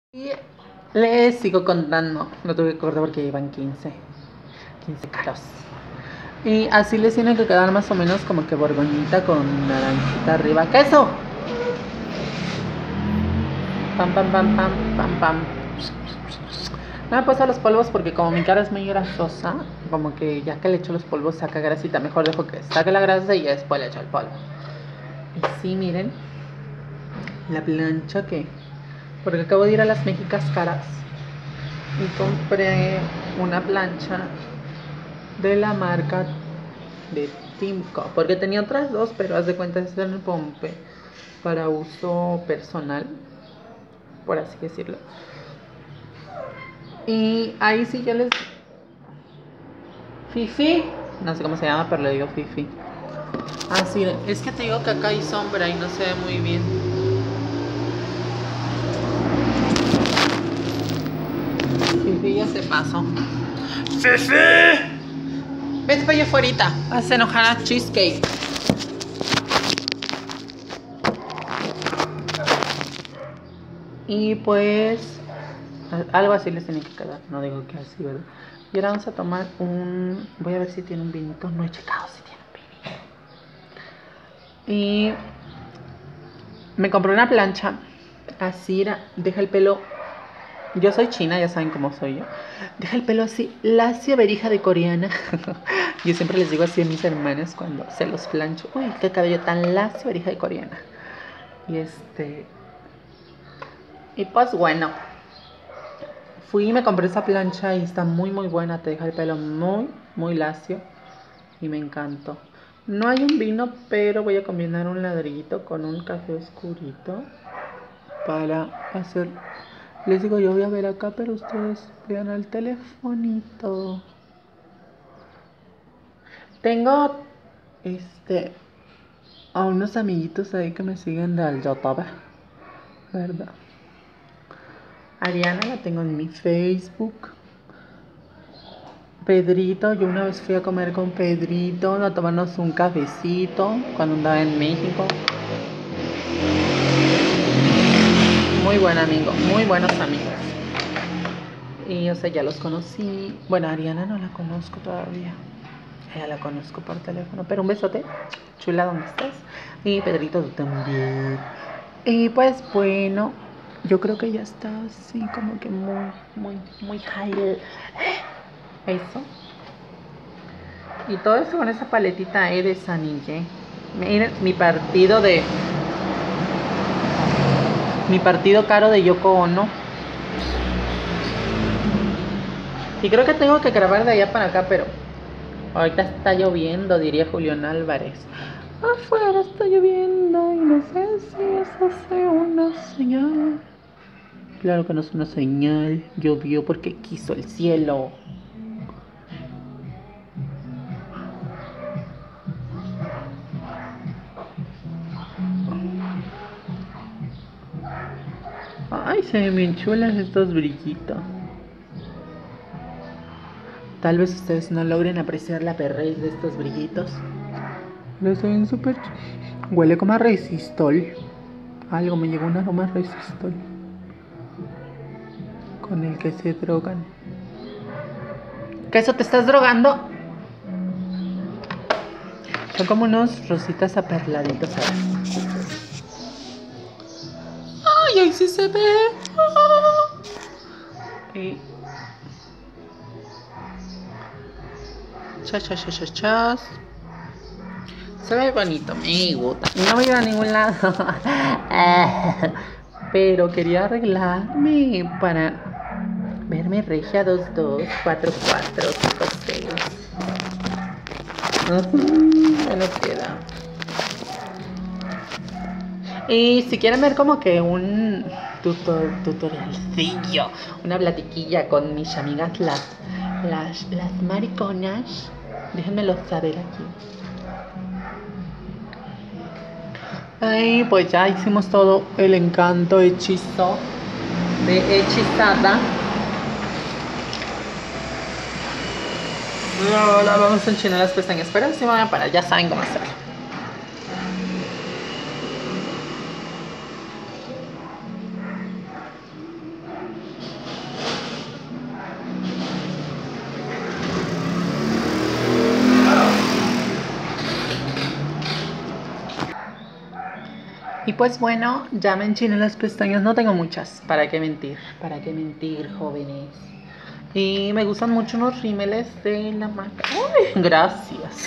Y les sigo contando. Lo tuve que cortar porque llevan 15 caros. Y así les tiene que quedar más o menos como que borgoñita con naranjita arriba. ¡Queso! Pam, pam, pam, pam, pam, pam. No me he puesto los polvos porque como mi cara es muy grasosa, como que ya que le echo los polvos saca grasita. Mejor dejo que saque la grasa y ya después le echo el polvo. Y sí, miren. La plancha que... Porque acabo de ir a las Méxicas Caras y compré una plancha de la marca de Timco, porque tenía otras dos, pero haz de cuenta es en el pompe para uso personal, por así decirlo. Y ahí sí yo les... Fifi, no sé cómo se llama, pero le digo Fifi. Ah, sí, es que te digo que acá hay sombra y no se ve muy bien. Fifi ya se pasó. ¡Fifi! Vete para allá afuera, hace enojar a Cheesecake. Y pues algo así les tiene que quedar, no digo que así, ¿verdad? Y ahora vamos a tomar un... Voy a ver si tiene un vinito, no he checado si tiene un vinito. Y me compré una plancha, así deja el pelo... Yo soy china, ya saben cómo soy yo. Deja el pelo así, lacio, verija de coreana. Yo siempre les digo así a mis hermanas cuando se los plancho. Uy, qué cabello tan lacio, verija de coreana. Y pues bueno, fui y me compré esa plancha y está muy muy buena. Te deja el pelo muy muy lacio y me encantó. No hay un vino, pero voy a combinar un ladrillito con un café oscurito para hacer... Les digo, yo voy a ver acá, pero ustedes vean al telefonito. Tengo a unos amiguitos ahí que me siguen del YouTube, ¿verdad? Ariana la tengo en mi Facebook. Pedrito, yo una vez fui a comer con Pedrito, a tomarnos un cafecito cuando andaba en México. Muy buen amigo, muy buenos amigos. Y o sea, ya los conocí. Bueno, Ariana no la conozco todavía. Ya la conozco por teléfono. Pero un besote, chula, ¿dónde estás? Y Pedrito, tú también. Y pues bueno, yo creo que ya está así como que muy high. Eso. Y todo eso con esa paletita de Sanille. Miren, mi partido caro de Yoko Ono. Y creo que tengo que grabar de allá para acá, pero ahorita está lloviendo, diría Julián Álvarez. Afuera está lloviendo y no sé si eso sea una señal. Claro que no es una señal. Llovió porque quiso el cielo. Ay, se ven bien chulas estos brillitos. Tal vez ustedes no logren apreciar la perrez de estos brillitos. Pero se ven súper... Huele como a resistol. Algo me llegó un aroma a resistol con el que se drogan. ¿Qué eso te estás drogando? Son como unos rositas aperladitos. Ay, ahí sí se ve. Y... Chas. Se ve bonito, me gusta. No voy a ir a ningún lado. Pero quería arreglarme para verme regia 22, 44, 56. Me lo queda. Y si quieren ver como que un tutorialcillo, una platiquilla con mis amigas las mariconas, déjenmelo saber aquí. Ay, pues ya hicimos todo el encanto hechizo de hechizada. Ahora vamos a enchinar las pestañas, pero si van a parar, ya saben cómo hacerlo. Y pues bueno, ya me enchiné las pestañas, no tengo muchas, ¿para qué mentir? ¿Para qué mentir, jóvenes? Y me gustan mucho unos rímeles de la marca. ¡Uy! Gracias.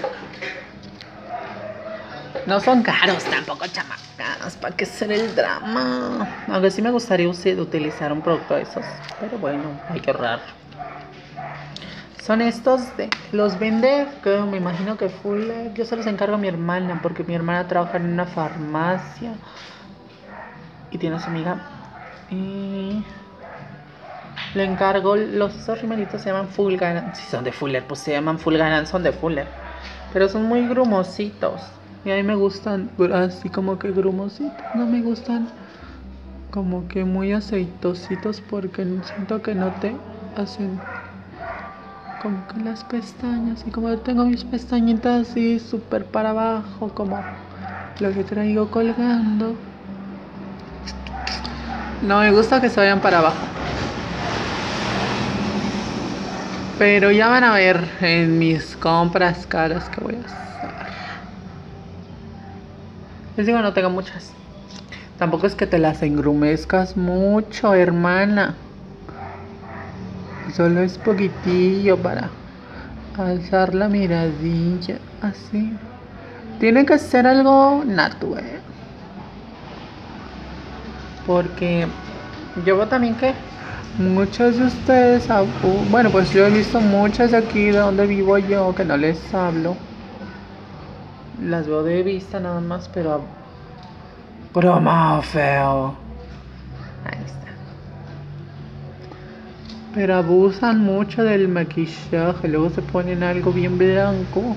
No son caros tampoco, chamacas, ¿para qué ser el drama? Aunque sí me gustaría utilizar un producto de esos, pero bueno, hay que ahorrar. Son estos de los vende, que me imagino que Fuller. Yo se los encargo a mi hermana porque mi hermana trabaja en una farmacia y tiene a su amiga. Y le encargo esos rimelitos, se llaman Fulgaran. Si son de Fuller, pues se llaman Fulgaran, son de Fuller. Pero son muy grumositos. Y a mí me gustan así como que grumositos. No me gustan como que muy aceitositos porque siento que no te hacen como que las pestañas. Y como yo tengo mis pestañitas así súper para abajo, como lo que traigo colgando, no me gusta que se vayan para abajo. Pero ya van a ver en mis compras caras que voy a hacer. Les digo, no tengo muchas. Tampoco es que te las engrumezcas mucho, hermana. Solo es poquitillo para alzar la miradilla. Así. Tiene que ser algo natural. Porque yo veo también que muchas de ustedes, bueno, pues yo he visto muchas de aquí de donde vivo yo que no les hablo. Las veo de vista nada más, pero más feo. Ahí está. Pero abusan mucho del maquillaje, luego se ponen algo bien blanco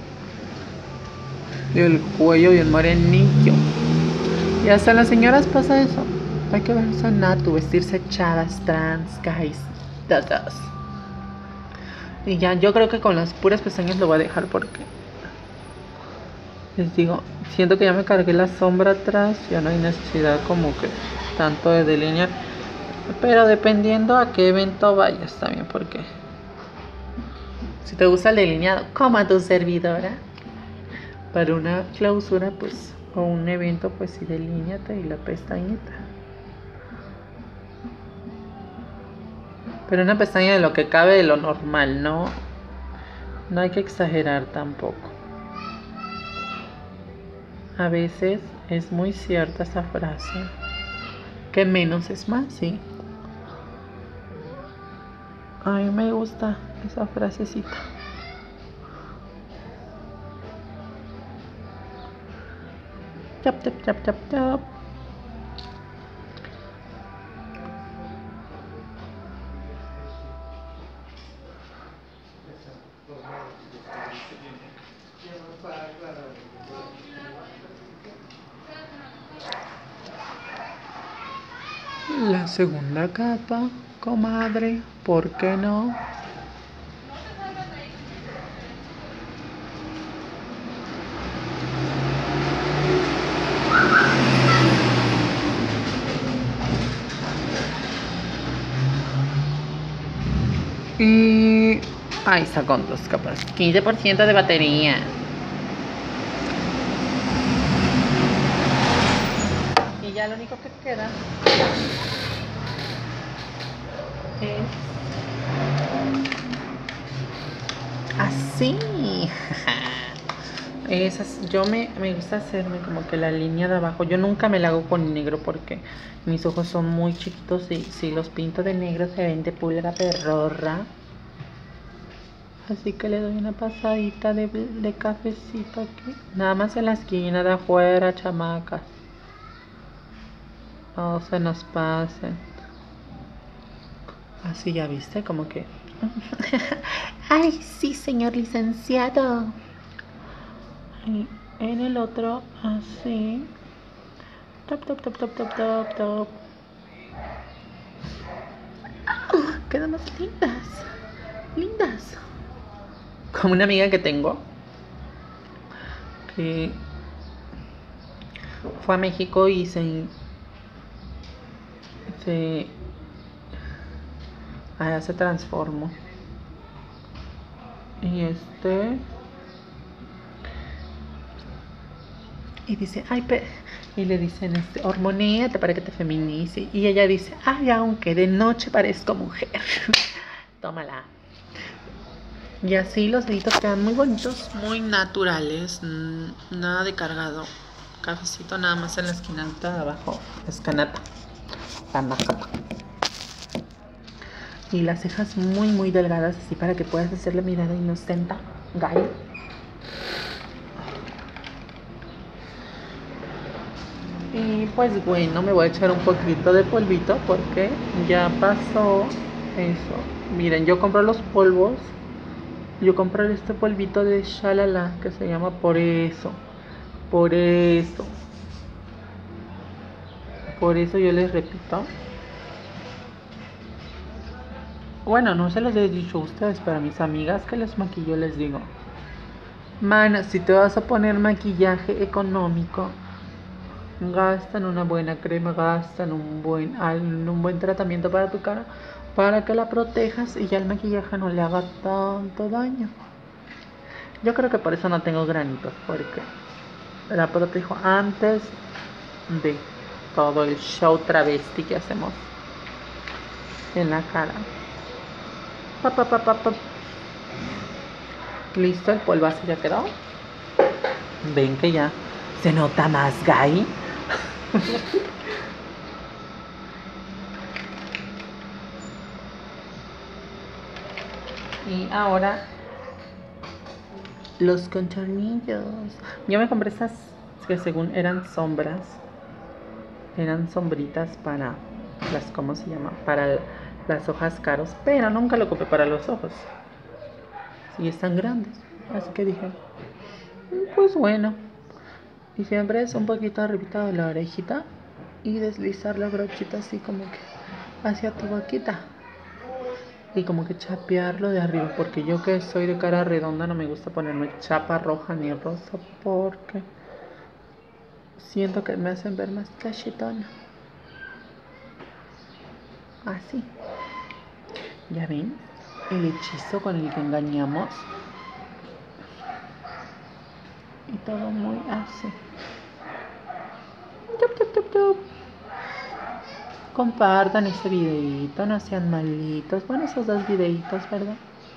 y el cuello bien morenillo. Y hasta las señoras pasa eso. Hay que verse natu, vestirse chavas, trans, guys, todos. Y ya, yo creo que con las puras pestañas lo voy a dejar porque les digo, siento que ya me cargué la sombra atrás, ya no hay necesidad como que tanto de delinear. Pero dependiendo a qué evento vayas también, porque si te gusta el delineado, como a tu servidora, para una clausura, pues, o un evento, pues sí, delíñate y la pestañita. Pero una pestaña de lo que cabe de lo normal, no hay que exagerar tampoco. A veces es muy cierta esa frase, que menos es más, sí. A mí me gusta esa frasecita. Chap, chap, chap, chap, chap. La segunda capa, comadre, ¿por qué no? Y ahí está con 2 capas, 15% de batería. Y ya lo único que queda es así. Esas, yo me gusta hacerme como que la línea de abajo. Yo nunca me la hago con negro porque mis ojos son muy chiquitos y si los pinto de negro se ven de pulga perrorra. Así que le doy una pasadita de cafecito aquí. Nada más en la esquina de afuera, chamacas. No se nos pasen. Así ya viste, como que... Ay, sí, señor licenciado. Y en el otro, así. Top, top, top, top, top, top, top. Oh, quedan más lindas. Lindas. Como una amiga que tengo que fue a México y allá se transformó. Y dice, ay, Y le dicen, hormonéate para que te feminice. Y ella dice, ay, aunque de noche parezco mujer. Tómala. Y así los deditos quedan muy bonitos, muy naturales, nada de cargado. Cafecito nada más en la esquinita de abajo, escanata, la majapa. Y las cejas muy delgadas, así para que puedas hacer la mirada inocente, gay. Y pues bueno, me voy a echar un poquito de polvito porque ya pasó eso. Miren, yo compro los polvos. Yo compré este polvito de Shalala que se llama Por eso. Por eso yo les repito. Bueno, no se los he dicho a ustedes, pero a mis amigas que les maquillo les digo: mana, si te vas a poner maquillaje económico, gasta en una buena crema, gasta en un buen tratamiento para tu cara, para que la protejas y ya el maquillaje no le haga tanto daño. Yo creo que por eso no tengo granitos, porque la protejo antes de todo el show travesti que hacemos en la cara. Listo, el polvazo ya quedó. Ven que ya se nota más gay. Y ahora los contornillos. Yo me compré estas que según eran sombras. Eran sombritas para las, ¿cómo se llama? Para las hojas caros, pero nunca lo ocupé para los ojos. Sí, están grandes. Así que dije, pues bueno. Y siempre es un poquito arribita de la orejita y deslizar la brochita así como que hacia tu boquita. Y como que chapearlo de arriba, porque yo que soy de cara redonda no me gusta ponerme chapa roja ni rosa porque siento que me hacen ver más cachetona. Así. ¿Ya ven? El hechizo con el que engañamos. Y todo muy así. Compartan este videito, no sean malitos. Bueno, esos 2 videitos, ¿verdad?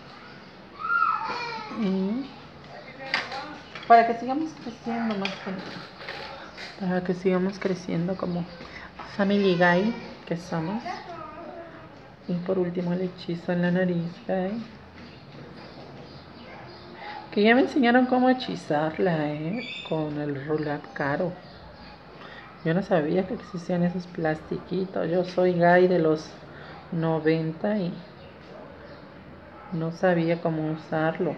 Y para que sigamos creciendo más que para que sigamos creciendo como family guy que somos. Y por último el hechizo en la nariz, guy. Que ya me enseñaron cómo hechizarla, con el Roulette Caro. Yo no sabía que existían esos plastiquitos. Yo soy gay de los 90 y no sabía cómo usarlos.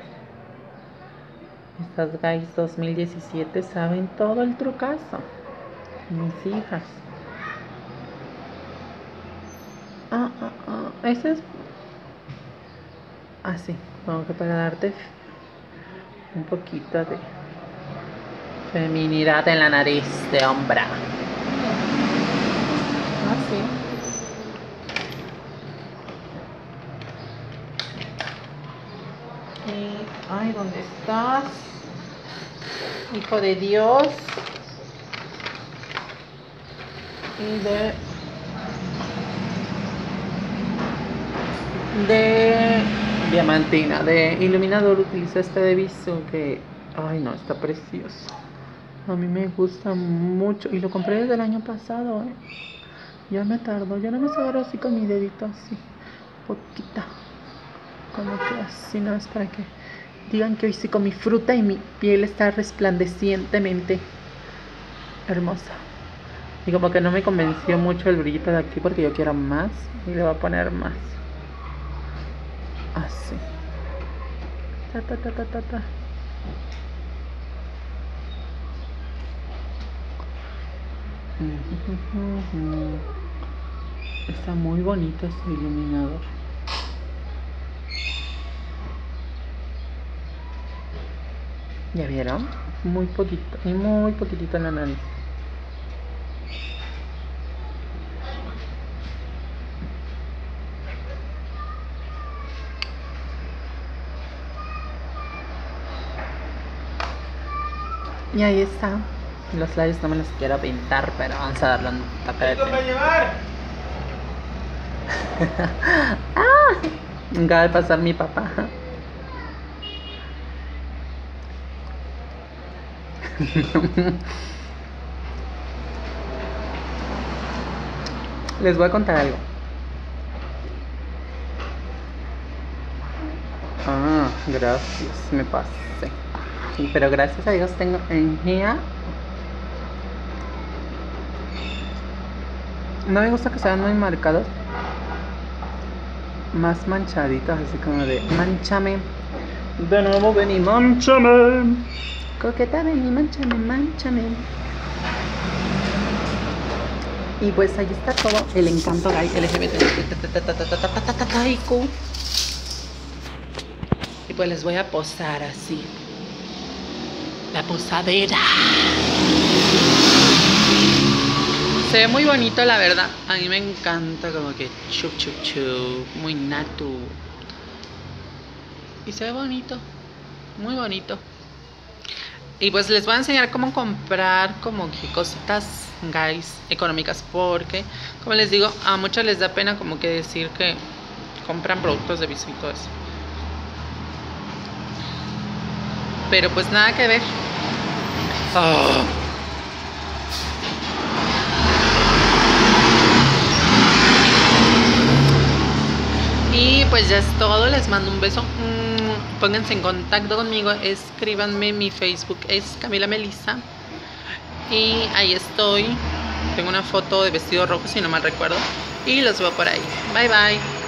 Estas gays 2017 saben todo el trucazo. Mis hijas. Ese es así, como que para darte un poquito de feminidad en la nariz de hombre. Así. Y, ay, ¿dónde estás? Hijo de Dios. Y de diamantina, de iluminador, utilizo este de Viso que, ay no, está precioso. A mí me gusta mucho y lo compré desde el año pasado, Ya me tardó, yo no me agarro así con mi dedito así, poquita, como que así, no es para que digan que hoy sí comí fruta y mi piel está resplandecientemente hermosa. Y como que no me convenció mucho el brillito de aquí porque yo quiero más y le voy a poner más. Así. Ta. Está muy bonito este iluminador. ¿Ya vieron? Muy poquito y muy poquitito en la nariz. Y ahí está. Los labios no me los quiero pintar, pero vamos a darle un toque de para llevar! Acaba de pasar mi papá. Les voy a contar algo. Gracias, me pasé. Pero gracias a Dios tengo energía. No me gusta que sean muy marcados, más manchaditos, así como de manchame. De nuevo ven y manchame. Coqueta, ven y manchame, manchame. Y pues ahí está todo el encanto gay LGBT. Y pues les voy a posar así. La posadera. Se ve muy bonito, la verdad. A mí me encanta, como que chup chup chup, muy natu. Y se ve bonito, muy bonito. Y pues les voy a enseñar cómo comprar como que cositas guys económicas, porque como les digo, a muchos les da pena como que decir que compran productos de viso y todo eso. Pero pues nada que ver. Y pues ya es todo, les mando un beso. Pónganse en contacto conmigo, escríbanme, mi Facebook es Camila Melissa. Y ahí estoy. Tengo una foto de vestido rojo, si no mal recuerdo. Y los veo por ahí. Bye bye.